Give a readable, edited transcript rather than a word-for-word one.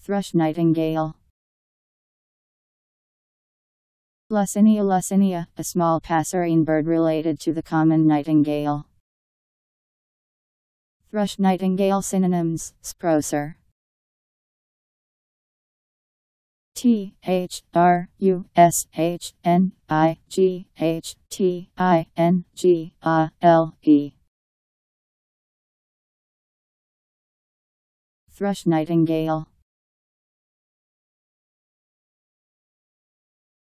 Thrush nightingale. Luscinia, a small passerine bird related to the common nightingale. Thrush nightingale synonyms: Sprosser. Thrushnightingale. Thrush nightingale.